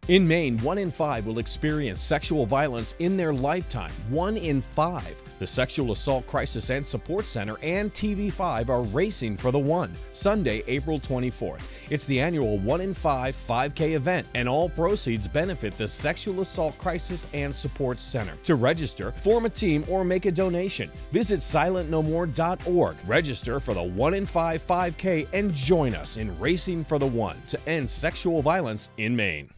In Maine, 1 in 5 will experience sexual violence in their lifetime. 1 in 5. The Sexual Assault Crisis and Support Center and TV5 are racing for the one, Sunday, April 24th. It's the annual 1 in 5 5K event, and all proceeds benefit the Sexual Assault Crisis and Support Center. To register, form a team, or make a donation, visit silentnomore.org. Register for the 1 in 5 5K and join us in racing for the one to end sexual violence in Maine.